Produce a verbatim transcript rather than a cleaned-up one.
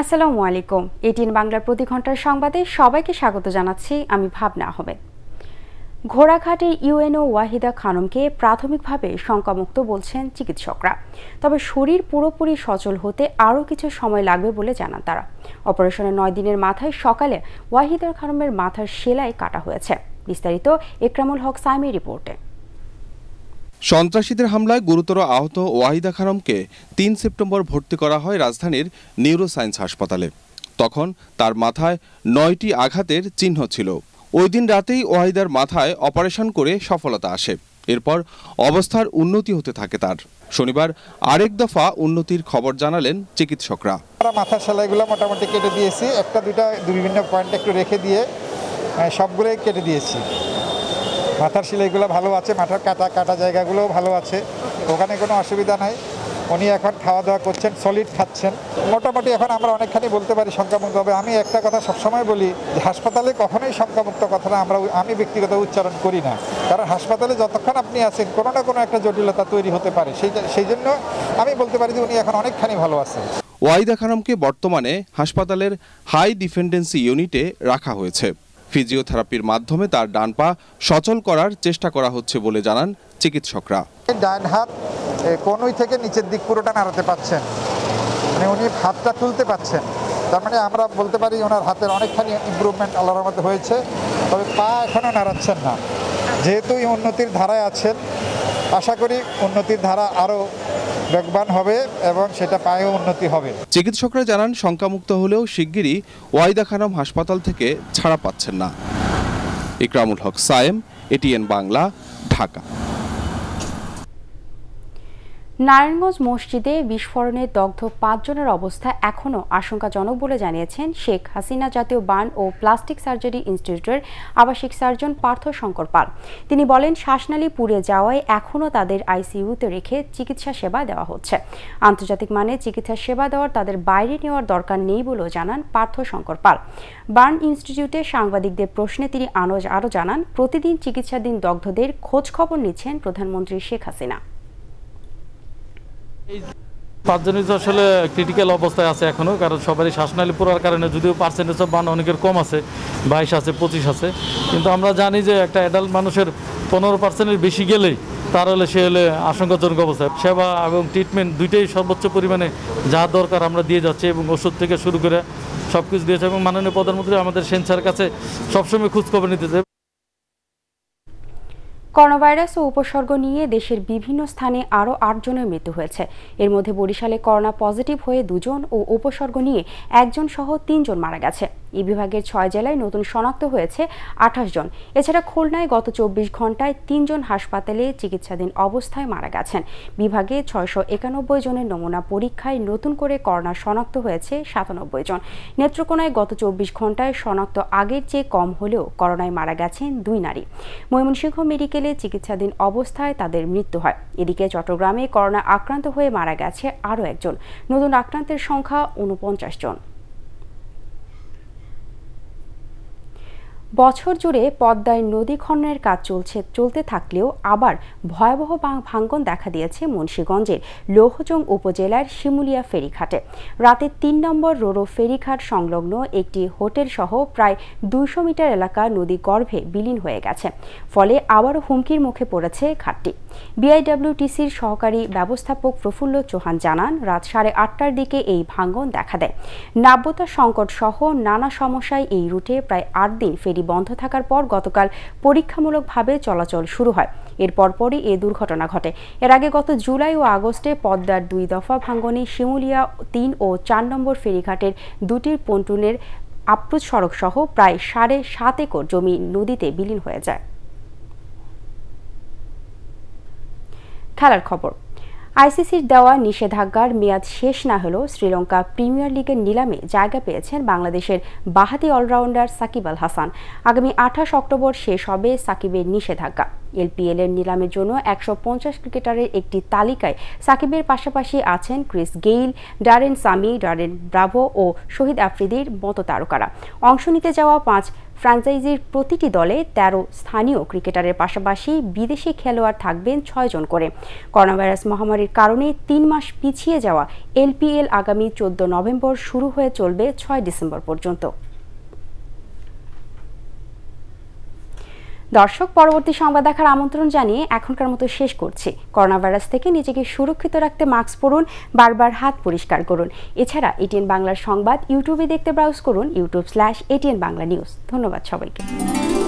আসসালামু আলাইকুম। এটিএন বাংলার প্রতি ঘন্টার সংবাদে সবাইকে স্বাগত জানাচ্ছি আমি ভাবনা আহমেদ। ঘোড়াঘাটে ইউএনও ওয়াহিদা খানমকে প্রাথমিকভাবে শঙ্কামুক্ত বলছেন চিকিৎসকরা, তবে শরীর পুরোপুরি সচল হতে আরও কিছু সময় লাগবে বলে জানান তারা। অপারেশনের নয় দিনের মাথায় সকালে ওয়াহিদা খানমের মাথার সেলাই কাটা হয়েছে। বিস্তারিত একরামুল হক সাইমের রিপোর্টে। সন্ত্রাসীদের হামলায় গুরুতর আহত ওয়াহিদা খানমকে তিন সেপ্টেম্বর ভর্তি করা হয় রাজধানীর নিউরোসায়েন্স হাসপাতালে। তখন তার মাথায় নয়টি আঘাতের চিহ্ন ছিল। ওই দিন রাতেই ওয়াহিদার মাথায় অপারেশন করে সফলতা আসে। এরপর অবস্থার উন্নতি হতে থাকে তার। শনিবার আরেক দফা উন্নতির খবর জানালেন চিকিৎসকরা। মাথার সেলাইগুলো মোটামুটি কেটে দিয়েছি, একটা দুইটা বিভিন্ন পয়েন্ট একটু রেখে দিয়ে সবগুলোই কেটে দিয়েছি। মাথার সেলাইগুলো ভালো আছে, মাথার কাটা কাটা জায়গাগুলোও ভালো আছে, ওখানে কোনো অসুবিধা নাই। উনি এখন খাওয়া দাওয়া করছেন, সলিড খাচ্ছেন। মোটামুটি এখন আমরা অনেকখানি বলতে পারি শঙ্কামুক্ত হবে। আমি একটা কথা সবসময় বলি যে হাসপাতালে কখনোই শঙ্কামুক্ত কথাটা আমরা আমি ব্যক্তিগত উচ্চারণ করি না, কারণ হাসপাতালে যতক্ষণ আপনি আছেন কোনো না কোনো একটা জটিলতা তৈরি হতে পারে। সেই সেই জন্য আমি বলতে পারি যে উনি এখন অনেকখানি ভালো আছেন। ওয়াহিদা খানমকে বর্তমানে হাসপাতালের হাই ডিপেন্ডেন্সি ইউনিটে রাখা হয়েছে। ফিজিওথেরাপির মাধ্যমে তার ডান পা সচল করার চেষ্টা করা হচ্ছে বলে জানান চিকিৎসকরা। ডান হাত কনুই থেকে নিচের দিক পুরোটা নাড়াতে পারছেন, মানে উনি হাতটা তুলতে পারছেন। তার মানে আমরা বলতে পারি ওনার হাতের অনেকখানি ইমপ্রুভমেন্ট আল্লাহর মধ্যে হয়েছে, তবে পা এখনও নাড়াচ্ছেন না। যেহেতু এই উন্নতির ধারায় আছেন, আশা করি উন্নতির ধারা আরও বেগবান হবে এবং সেটা পায়েও উন্নতি হবে। চিকিৎসকরা জানান শঙ্কামুক্ত হলেও শিগগিরই ওয়াহিদা খানম হাসপাতাল থেকে ছাড়া পাচ্ছেন না। ইকরামুল হক সায়েম, এটিএন বাংলা, ঢাকা। নারায়ণগঞ্জ মসজিদে বিস্ফোরণে দগ্ধ পাঁচজনের অবস্থা এখনও আশঙ্কাজনক বলে জানিয়েছেন শেখ হাসিনা জাতীয় বার্ন ও প্লাস্টিক সার্জারি ইনস্টিটিউটের আবাসিক সার্জন পার্থ শঙ্কর পাল। তিনি বলেন, শ্বাসনালী পুড়ে যাওয়ায় এখনও তাদের আইসিইউতে রেখে চিকিৎসা সেবা দেওয়া হচ্ছে। আন্তর্জাতিক মানে চিকিৎসা সেবা দেওয়ার তাদের বাইরে নেওয়ার দরকার নেই বলেও জানান পার্থ শঙ্কর পাল। বার্ন ইনস্টিটিউটে সাংবাদিকদের প্রশ্নে তিনি আরও জানান, প্রতিদিন চিকিৎসাধীন দগ্ধদের খোঁজ খবর নিচ্ছেন প্রধানমন্ত্রী শেখ হাসিনা। পাঁচজনই তো আসলে ক্রিটিক্যাল অবস্থায় আছে এখনও, কারণ সবারই শ্বাসনালী পোড়ার কারণে, যদিও পার্সেন্টেজ অফ বার্ন অনেকের কম আছে, বাইশ আছে, পঁচিশ আছে, কিন্তু আমরা জানি যে একটা অ্যাডাল্ট মানুষের পনেরো পার্সেন্টের বেশি গেলেই তার হলে সে হলে আশঙ্কাজনক অবস্থায়। সেবা এবং ট্রিটমেন্ট দুইটাই সর্বোচ্চ পরিমাণে যা দরকার আমরা দিয়ে যাচ্ছি, এবং ওষুধ থেকে শুরু করে সব কিছু দিয়েছে। এবং মাননীয় প্রধানমন্ত্রী আমাদের সেন্সার কাছে সবসময় খোঁজখবর নিতে চাই। করোনাভাইরাস ও উপসর্গ নিয়ে দেশের বিভিন্ন স্থানে আরও আটজনের মৃত্যু হয়েছে। এর মধ্যে বরিশালে করোনা পজিটিভ হয়ে দুজন ও উপসর্গ নিয়ে একজন সহ তিনজন মারা গেছে। এই বিভাগের ছয় জেলায় নতুন শনাক্ত হয়েছে আঠাশ জন। এছাড়া খুলনায় গত চব্বিশ ঘন্টায় তিনজন হাসপাতালে চিকিৎসাধীন অবস্থায় মারা গেছেন। বিভাগে ছয়শো একানব্বই জনের নমুনা পরীক্ষায় নতুন করে করোনা শনাক্ত হয়েছে সাতানব্বই জন। নেত্রকোনায় গত চব্বিশ ঘন্টায় শনাক্ত আগের চেয়ে কম হলেও করোনায় মারা গেছেন দুই নারী। ময়মনসিংহ মেডিকেল চিকিৎসাধীন অবস্থায় তাদের মৃত্যু হয়। এদিকে চট্টগ্রামে করোনা আক্রান্ত হয়ে মারা গেছে আরও একজন। নতুন আক্রান্তের সংখ্যা উনপঞ্চাশ জন। বছর জুড়ে পদ্মায় নদী খননের কাজ চলছে চলতে থাকলেও আবার ভয়াবহ ভাঙ্গন দেখা দিয়েছে মুন্সিগঞ্জের লৌহজং উপজেলার শিমুলিয়া ফেরিঘাটে। রাতে তিন নম্বর রোরো ফেরিঘাট সংলগ্ন একটি হোটেল সহ প্রায় দুইশো মিটার এলাকা নদী গর্ভে বিলীন হয়ে গেছে। ফলে আবারও হুমকির মুখে পড়েছে ঘাটটি। বিআইডব্লিউটিসির সহকারী ব্যবস্থাপক প্রফুল্ল চৌহান জানান, রাত সাড়ে আটটার দিকে এই ভাঙ্গন দেখা দেয়। নাব্যতা সংকট সহ নানা সমস্যায় এই রুটে প্রায় আট দিন ফেরি বন্ধ থাকার পর গতকাল পরীক্ষামূলকভাবে চলাচল শুরু হয়। এর পরপরই এ দুর্ঘটনা ঘটে। এর আগে গত জুলাই ও আগস্টে পদ্মার দুই দফা ভাঙ্গনে শিমুলিয়া তিন ও চার নম্বর ফেরিঘাটের দুটির পন্টুনের আপ্রুত সড়ক সহ প্রায় সাড়ে সাত একর জমি নদীতে বিলীন হয়ে যায়। খেলার খবর। আইসিসির দেওয়া নিষেধাজ্ঞার মেয়াদ শেষ না হলেও শ্রীলঙ্কা প্রিমিয়ার লিগের নিলামে জায়গা পেয়েছেন বাংলাদেশের বাঁহাতি অলরাউন্ডার সাকিব আল হাসান। আগামী আঠাশ অক্টোবর শেষ হবে সাকিবের নিষেধাজ্ঞা। এলপিএল এর নিলামের জন্য একশো পঞ্চাশ ক্রিকেটারের একটি তালিকায় সাকিবের পাশাপাশি আছেন Chris Gayle, Darren Sammy, Darren Bravo ও শহীদ আফ্রিদির মতো তারকারা। অংশ নিতে যাওয়া পাঁচ ফ্র্যাঞ্চাইজির প্রতিটি দলে তেরো স্থানীয় ক্রিকেটারের পাশাপাশি বিদেশি খেলোয়াড় থাকবেন ছয় জন করে। করোনাভাইরাস মহামারীর কারণে তিন মাস পিছিয়ে যাওয়া এলপিএল আগামী চোদ্দ নভেম্বর শুরু হয়ে চলবে ছয় ডিসেম্বর পর্যন্ত। দর্শক, পরবর্তী সংবাদ দেখার আমন্ত্রণ জানিয়ে এখনকার মতো শেষ করছি। করোনা ভাইরাস থেকে নিজেকে সুরক্ষিত রাখতে মাস্ক পরুন, বারবার হাত পরিষ্কার করুন। এছাড়া এটিএন বাংলার সংবাদ ইউটিউবে দেখতে ব্রাউজ করুন YouTube slash ATN Bangla news. ধন্যবাদ সবাইকে।